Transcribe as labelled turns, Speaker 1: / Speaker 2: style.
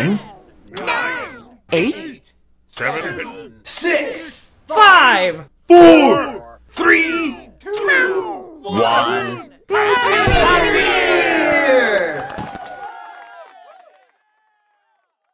Speaker 1: 10,
Speaker 2: 9,
Speaker 1: 8,
Speaker 2: 7,
Speaker 1: 6,
Speaker 3: 5,
Speaker 1: 4,
Speaker 2: 3, 2,
Speaker 1: 1.